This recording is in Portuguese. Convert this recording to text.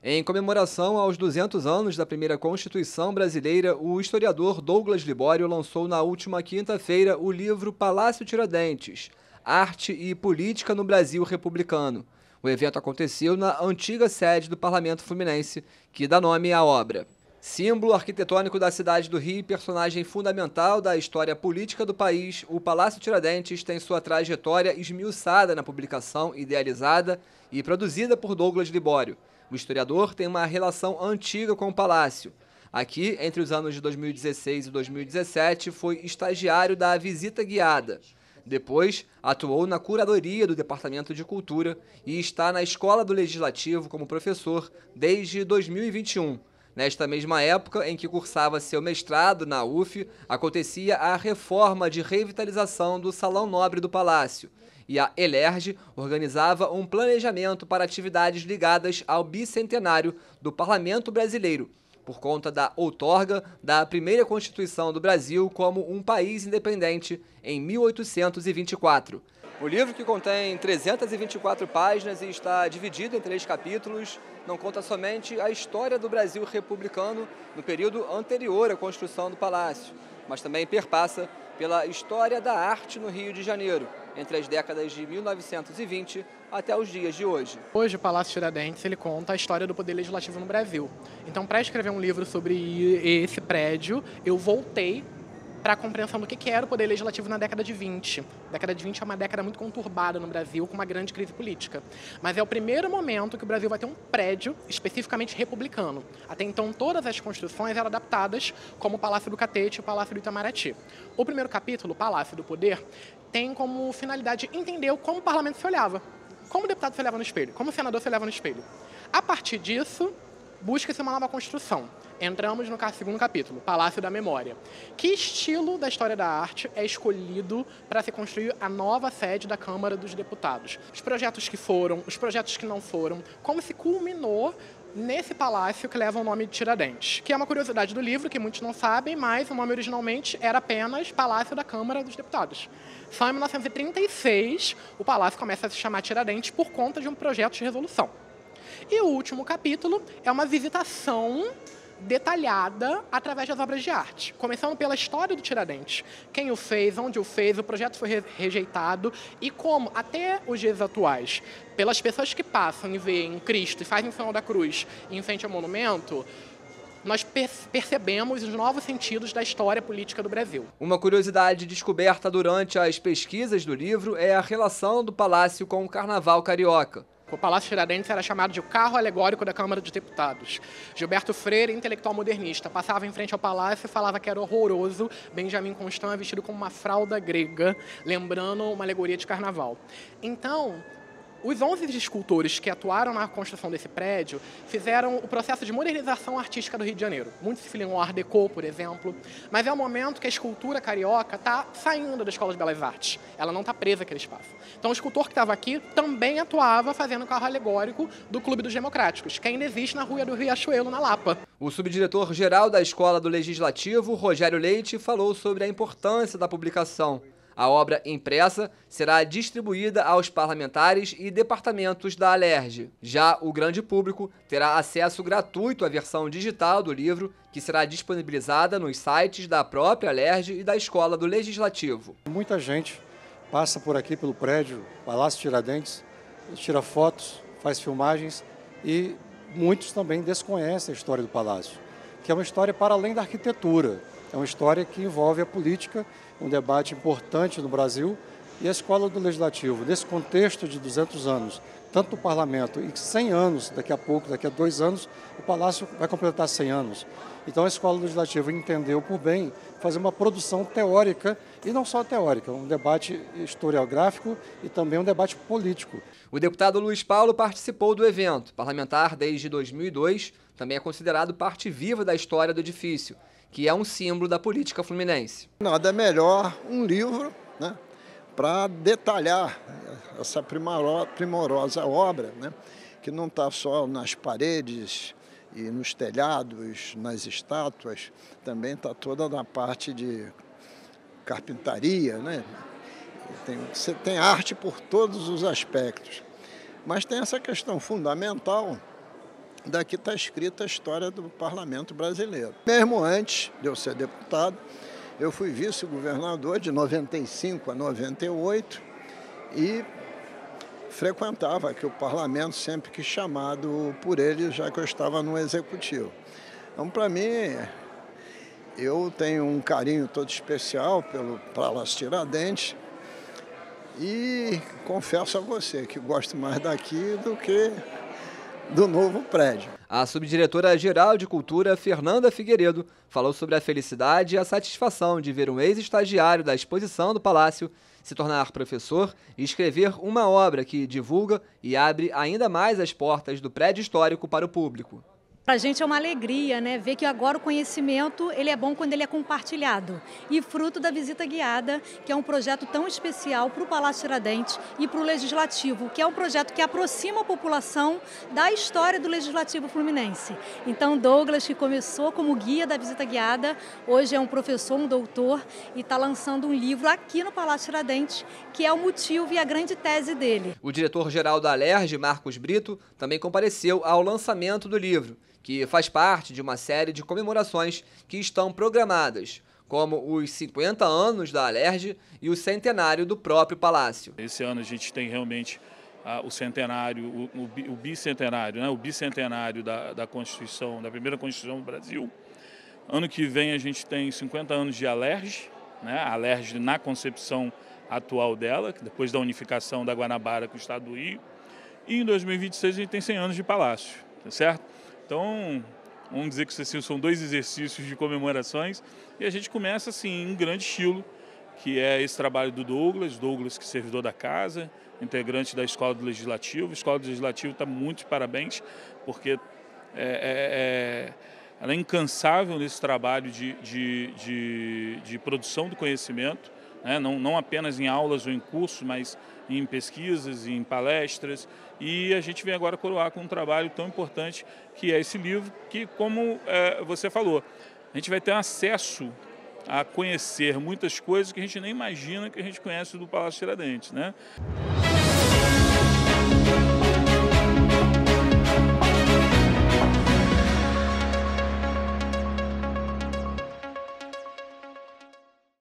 Em comemoração aos 200 anos da primeira Constituição brasileira, o historiador Douglas Libório lançou na última quinta-feira o livro Palácio Tiradentes, Arte e Política no Brasil Republicano. O evento aconteceu na antiga sede do Parlamento Fluminense, que dá nome à obra. Símbolo arquitetônico da cidade do Rio e personagem fundamental da história política do país, o Palácio Tiradentes tem sua trajetória esmiuçada na publicação idealizada e produzida por Douglas Libório. O historiador tem uma relação antiga com o palácio. Aqui, entre os anos de 2016 e 2017, foi estagiário da Visita Guiada. Depois, atuou na curadoria do Departamento de Cultura e está na Escola do Legislativo como professor desde 2021. Nesta mesma época em que cursava seu mestrado na UF, acontecia a reforma de revitalização do Salão Nobre do Palácio, e a ELERJ organizava um planejamento para atividades ligadas ao bicentenário do Parlamento Brasileiro, por conta da outorga da primeira Constituição do Brasil como um país independente em 1824. O livro, que contém 324 páginas e está dividido em 3 capítulos, não conta somente a história do Brasil republicano no período anterior à construção do palácio, mas também perpassa pela história da arte no Rio de Janeiro, entre as décadas de 1920 até os dias de hoje. Hoje o Palácio Tiradentes ele conta a história do poder legislativo no Brasil. Então, para escrever um livro sobre esse prédio, eu voltei para a compreensão do que era o poder legislativo na década de 20. A década de 20 é uma década muito conturbada no Brasil, com uma grande crise política. Mas é o primeiro momento que o Brasil vai ter um prédio especificamente republicano. Até então, todas as construções eram adaptadas, como o Palácio do Catete e o Palácio do Itamaraty. O primeiro capítulo, o Palácio do Poder, tem como finalidade entender como o parlamento se olhava, como o deputado se olhava no espelho, como o senador se olhava no espelho. A partir disso, busca-se uma nova construção. Entramos no segundo capítulo, Palácio da Memória. Que estilo da história da arte é escolhido para se construir a nova sede da Câmara dos Deputados? Os projetos que foram, os projetos que não foram, como se culminou nesse palácio que leva o nome de Tiradentes, que é uma curiosidade do livro, que muitos não sabem, mas o nome originalmente era apenas Palácio da Câmara dos Deputados. Só em 1936 o palácio começa a se chamar Tiradentes por conta de um projeto de resolução. E o último capítulo é uma visitação detalhada através das obras de arte, começando pela história do Tiradentes, quem o fez, onde o fez, o projeto foi rejeitado e como, até os dias atuais, pelas pessoas que passam e veem Cristo e fazem o sinal da cruz em frente ao monumento, nós percebemos os novos sentidos da história política do Brasil. Uma curiosidade descoberta durante as pesquisas do livro é a relação do palácio com o Carnaval carioca. O Palácio Tiradentes era chamado de o carro alegórico da Câmara dos Deputados. Gilberto Freire, intelectual modernista, passava em frente ao palácio e falava que era horroroso Benjamin Constant vestido como uma fralda grega, lembrando uma alegoria de carnaval. Então, os 11 escultores que atuaram na construção desse prédio fizeram o processo de modernização artística do Rio de Janeiro. Muitos se filiam ao Art Deco, por exemplo, mas é o momento que a escultura carioca está saindo da Escola de Belas Artes. Ela não está presa àquele espaço. Então, o escultor que estava aqui também atuava fazendo o carro alegórico do Clube dos Democráticos, que ainda existe na Rua do Riachuelo, na Lapa. O subdiretor-geral da Escola do Legislativo, Rogério Leite, falou sobre a importância da publicação. A obra impressa será distribuída aos parlamentares e departamentos da ALERJ. Já o grande público terá acesso gratuito à versão digital do livro, que será disponibilizada nos sites da própria ALERJ e da Escola do Legislativo. Muita gente passa por aqui pelo prédio Palácio Tiradentes, tira fotos, faz filmagens e muitos também desconhecem a história do palácio, que é uma história para além da arquitetura. É uma história que envolve a política, um debate importante no Brasil, e a Escola do Legislativo, nesse contexto de 200 anos, tanto do Parlamento e 100 anos, daqui a pouco, daqui a 2 anos, o Palácio vai completar 100 anos. Então a Escola do Legislativo entendeu por bem fazer uma produção teórica, e não só teórica, um debate historiográfico e também um debate político. O deputado Luiz Paulo participou do evento. Parlamentar desde 2002, também é considerado parte viva da história do edifício, que é um símbolo da política fluminense. Nada melhor um livro, né, para detalhar essa primorosa obra, né, que não está só nas paredes e nos telhados, nas estátuas, também está toda na parte de carpintaria, né? Você tem arte por todos os aspectos. Mas tem essa questão fundamental daqui está escrita a história do parlamento brasileiro. Mesmo antes de eu ser deputado, eu fui vice-governador de 95 a 98 e frequentava aqui o parlamento sempre que chamado por ele, já que eu estava no executivo. Então, para mim, eu tenho um carinho todo especial pelo Palácio Tiradentes e confesso a você que gosto mais daqui do que do novo prédio. A subdiretora-geral de Cultura, Fernanda Figueiredo, falou sobre a felicidade e a satisfação de ver um ex-estagiário da exposição do Palácio se tornar professor e escrever uma obra que divulga e abre ainda mais as portas do prédio histórico para o público. Para a gente é uma alegria, né? Ver que agora o conhecimento ele é bom quando ele é compartilhado. E fruto da visita guiada, que é um projeto tão especial para o Palácio Tiradentes e para o Legislativo, que é um projeto que aproxima a população da história do Legislativo Fluminense. Então, Douglas, que começou como guia da visita guiada, hoje é um professor, um doutor, e está lançando um livro aqui no Palácio Tiradentes, que é o motivo e a grande tese dele. O diretor-geral da Alerj, Marcos Brito, também compareceu ao lançamento do livro, que faz parte de uma série de comemorações que estão programadas, como os 50 anos da Alerj e o centenário do próprio Palácio. Esse ano a gente tem realmente o centenário, o bicentenário, né? O bicentenário da Constituição, da primeira Constituição do Brasil. Ano que vem a gente tem 50 anos de Alerj, né? A Alerj na concepção atual dela, depois da unificação da Guanabara com o Estado do Rio. E em 2026 a gente tem 100 anos de Palácio, tá certo? Então, vamos dizer que são 2 exercícios de comemorações e a gente começa assim em um grande estilo, que é esse trabalho do Douglas, que é servidor da casa, integrante da Escola do Legislativo. A Escola do Legislativo está muito de parabéns, porque ela é incansável nesse trabalho de produção do conhecimento, né? Não apenas em aulas ou em cursos, mas em pesquisas, em palestras, e a gente vem agora coroar com um trabalho tão importante que é esse livro, que, como você falou, a gente vai ter acesso a conhecer muitas coisas que a gente nem imagina que a gente conhece do Palácio Tiradentes, né?